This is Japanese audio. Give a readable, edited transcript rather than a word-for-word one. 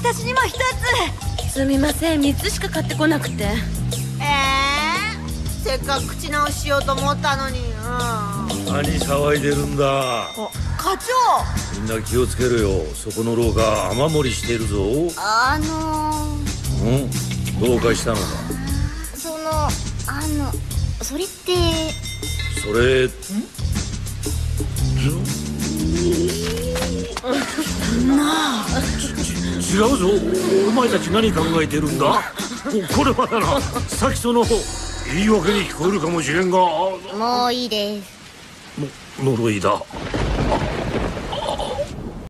私にも一つ。 すみません、3つしか買ってこなくて。 せっかく口直ししようと思ったのに。 何騒いでるんだ。 課長、 みんな気をつけるよ。そこの廊下雨漏りしているぞ。どうかしたのか。 それってそれ違うぞ。お前たち何考えてるんだ。これはだな、さっきその言い訳に聞こえるかもしれんが。 もういいです。 呪いだ。